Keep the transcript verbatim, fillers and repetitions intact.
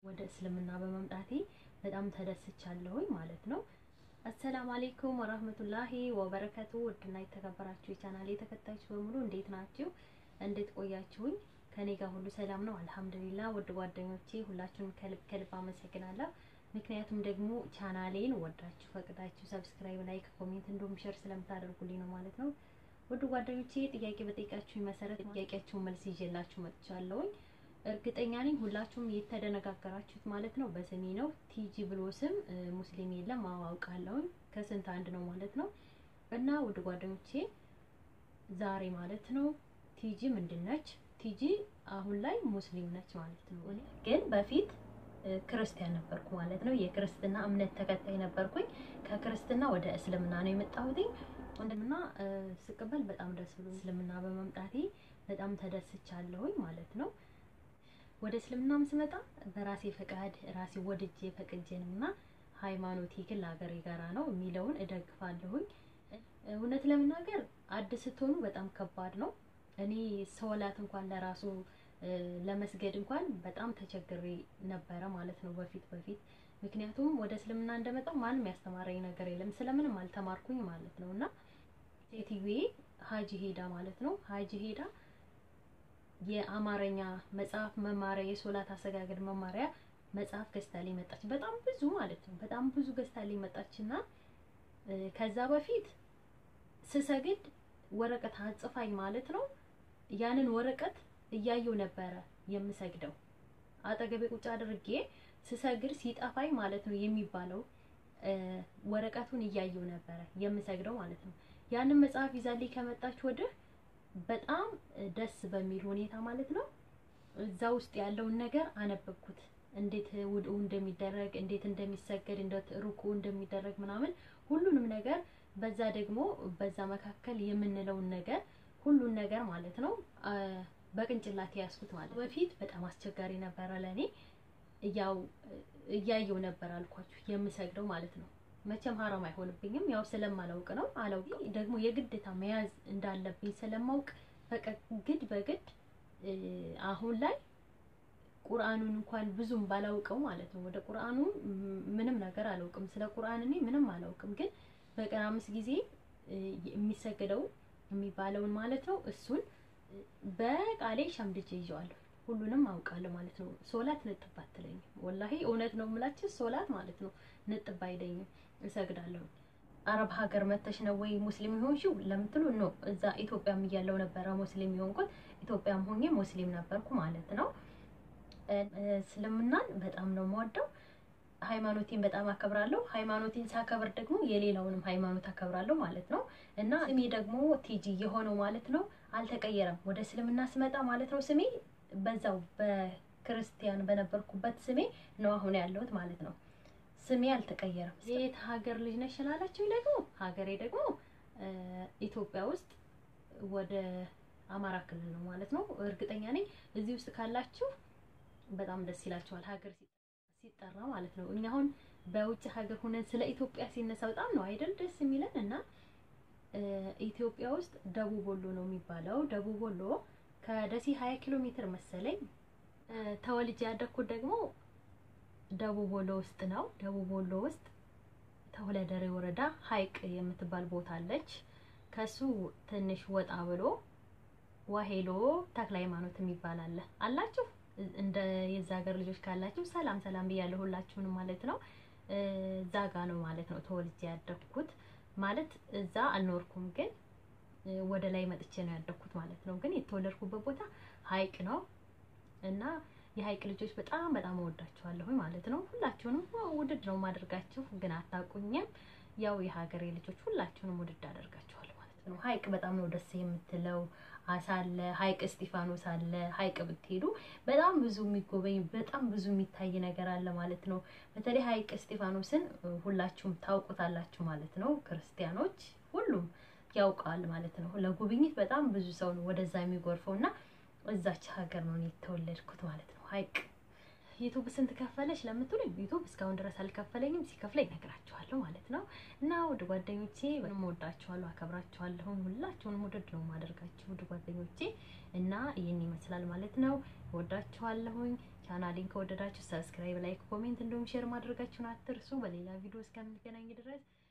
ወደ እስልምና በመምጣቴ በጣም ተደስቻለሁኝ ማለት ነው። አሰላሙ አለይኩም ወራህመቱላሂ ወበረካቱ። ወድና የተከበራችሁ የቻናሌ ተከታዮች በሙሉ እንዴት ናችሁ? እንዴት ቆያችሁኝ? ከኔ ጋር ሁሉ ሰላም ነው አልহামዱሊላህ። ወድ ጓደኞቼ ሁላችሁም ከልብ ከልብ አመሰግናለሁ። ምክንያቱም ደግሞ ቻናሌን ወዳችሁ ፈቅዳችሁ ሰብስክራይብ፣ ላይክ፣ ኮሜንት እንዲሁም ሼር ስለምታደርጉልኝ ነው ማለት ነው። ወድ ጓደኞቼ ጥያቄ በጠይቃችሁ መሰረት ጥያቄያችሁን መልስ ይዤላችሁ መጥቻለሁኝ። እርግጠኛ ነኝ ሁላችሁም የተደነጋገራችሁት ማለት ነው በስሜ ነው። ቲጂ ብሎ ስም ሙስሊም የለም አውቃለሁ፣ ከስንት አንድ ነው ማለት ነው። እና ውድ ጓደኞቼ ዛሬ ማለት ነው ቲጂ ምንድነች? ቲጂ አሁን ላይ ሙስሊም ነች ማለት ነው። እኔ ግን በፊት ክርስቲያን ነበርኩ ማለት ነው። የክርስትና እምነት ተከታይ ነበርኩኝ። ከክርስትና ወደ እስልምና ነው የመጣሁት። ወንድምና ስቀበል በጣም ደስ ብሎ እስልምና በመምጣቴ በጣም ተደስቻለሁኝ ማለት ነው። ወደ እስልምናም ስመጣ በራሴ ፈቃድ ራሴ ወድጄ ፈቅጄንና ሃይማኖቴ ግን ለሀገሬ ጋራ ነው የሚለውን እደግፋለሁኝ። እውነት ለመናገር አዲስ ስትሆኑ በጣም ከባድ ነው። እኔ ሶላት እንኳን ለራሱ ለመስገድ እንኳን በጣም ተቸግሬ ነበረ ማለት ነው በፊት በፊት ምክንያቱም ወደ እስልምና እንደመጣው ማንም ያስተማረኝ ነገር የለም፣ ስለምንም አልተማርኩኝ ማለት ነውና ሴትዬ ሀጂ ሄዳ ማለት ነው ሀጂ ሄዳ የአማርኛ መጽሐፍ መማሪያ የሶላት አሰጋገድ መማሪያ መጽሐፍ ገዝታልኝ መጣች። በጣም ብዙ ማለት ነው በጣም ብዙ ገዝታልኝ መጣችና ከዛ በፊት ስሰግድ ወረቀት አጽፋኝ ማለት ነው ያንን ወረቀት እያየው ነበረ የምሰግደው። አጠገቤ ቁጭ አድርጌ ስሰግድ ሲጠፋኝ ማለት ነው የሚባለው ወረቀቱን እያየው ነበረ የምሰግደው ማለት ነው። ያንን መጽሐፍ ይዛልኝ ከመጣች ወደ በጣም ደስ በሚል ሁኔታ ማለት ነው እዛ ውስጥ ያለውን ነገር አነበብኩት። እንዴት ውዱ እንደሚደረግ፣ እንዴት እንደሚሰገድ፣ እንዴት ሩኩ እንደሚደረግ ምናምን ሁሉንም ነገር በዛ ደግሞ በዛ መካከል የምንለውን ነገር ሁሉን ነገር ማለት ነው በቅንጭላቴ ያስኩት ማለት። በፊት በጣም አስቸጋሪ ነበር ለኔ ያው እያየው ነበር አልኳችሁ የምሰግደው ማለት ነው። መቼም ሐራም አይሆንብኝም ያው ስለማላውቅ ነው። አላውቅ ደግሞ የግዴታ መያዝ እንዳለብኝ ስለማውቅ በቃ ግድ በግድ አሁን ላይ ቁርአኑን እንኳን ብዙም ባላውቀው ማለት ነው ወደ ቁርአኑ ምንም ነገር አላውቅም። ስለ ቁርአን እኔ ምንም አላውቅም። ግን በቀን አምስት ጊዜ የሚሰገደው የሚባለውን ማለት ነው እሱን በቃሌ ሸምድጄ ይዤዋለሁ። ሁሉንም አውቃለሁ ማለት ነው። ሶላት ነጥብ አትለኝም ወላሂ እውነት ነው የምላችሁ። ሶላት ማለት ነው ነጥብ አይለኝም፣ እሰግዳለሁ። አረብ ሀገር መተሽ ነው ወይ ሙስሊም ሆንሽው ለምትሉ ነው እዛ ኢትዮጵያም እያለሁ ነበር ሙስሊም ሆንኩት። ኢትዮጵያም ሆኜ ሙስሊም ነበርኩ ማለት ነው። እስልምናን በጣም ነው የምወደው። ሃይማኖቴን በጣም አከብራለሁ። ሃይማኖቴን ሳከብር ደግሞ የሌላውንም ሃይማኖት አከብራለሁ ማለት ነው። እና ስሜ ደግሞ ቲጂ የሆነው ማለት ነው አልተቀየረም። ወደ እስልምና ስመጣ ማለት ነው ስሜ በዛው በክርስቲያን በነበርኩበት ስሜ ነው አሁን ያለሁት ማለት ነው። ስሜ አልተቀየረም። የት ሀገር ልጅ ነሽ ላላችሁ ደግሞ ሀገሬ ደግሞ ኢትዮጵያ ውስጥ ወደ አማራ ክልል ነው ማለት ነው። እርግጠኛ ነኝ እዚህ ውስጥ ካላችሁ በጣም ደስ ይላችኋል ሀገር ሲጠራ ማለት ነው። እኛ አሁን በውጭ ሀገር ሆነን ስለ ኢትዮጵያ ሲነሳ በጣም ነው አይደል ደስ የሚለን። እና ኢትዮጵያ ውስጥ ደቡብ ወሎ ነው የሚባለው። ደቡብ ወሎ ከደሴ ሃያ ኪሎ ሜትር መሰለኝ። ተወልጄ ያደኩት ደግሞ ደቡብ ወሎ ውስጥ ነው። ደቡብ ወሎ ውስጥ ተወለደሬ ወረዳ ሀይቅ የምትባል ቦታ አለች። ከሱ ትንሽ ወጣ ብሎ ዋሄሎ ተክለ ሃይማኖት የሚባል አለ አላችሁ። እንደ የዛ ሀገር ልጆች ካላችሁ ሰላም ሰላም ብያለሁ ሁላችሁንም ማለት ነው። ዛጋ ነው ማለት ነው ተወልጄ ያደኩት ማለት እዛ አልኖርኩም፣ ግን ወደ ላይ መጥቼ ነው ያደኩት ማለት ነው። ግን የተወለድኩበት ቦታ ሀይቅ ነው እና የሀይቅ ልጆች በጣም በጣም ወዳችኋለሁ ማለት ነው። ሁላችሁንም ውድድ ነው ማድረጋችሁ፣ ግን አታቁኝም። ያው የሀገሬ ልጆች ሁላችሁንም ውድድ አደርጋችኋለሁ ማለት ነው። ሀይቅ በጣም ነው ደስ የምትለው። አሳለ ሀይቅ እስጢፋኖስ አለ። ሀይቅ ብትሄዱ በጣም ብዙ የሚጎበኝ በጣም ብዙ የሚታይ ነገር አለ ማለት ነው። በተለይ ሀይቅ እስጢፋኖስን ሁላችሁም ታውቁታላችሁ ማለት ነው። ክርስቲያኖች ሁሉም ያውቃል ማለት ነው። ለጉብኝት በጣም ብዙ ሰው ነው ወደዛ የሚጎርፈውና እዛች ሀገር ነው የተወለድኩት ማለት ነው። ሀይቅ ዩቲዩብ ስንት ከፈለሽ ለምትሉኝ ዩቲዩብ እስካሁን ድረስ አልከፈለኝም፣ ሲከፍለኝ እነግራችኋለሁ ማለት ነው። እና ወደ ጓደኞቼ ምንም ወዳችኋለሁ አከብራችኋለሁ። ሁላችሁንም ውድድ ነው ማደርጋችሁ ወደ ጓደኞቼ እና ይሄን ይመስላል ማለት ነው። ወዳችኋለሁ። ቻናሌን ከወደዳችሁ ሰብስክራይብ፣ ላይክ፣ ኮሜንት እንዲሁም ሼር ማድረጋችሁን አትርሱ። በሌላ ቪዲዮ እስከምንገናኝ ድረስ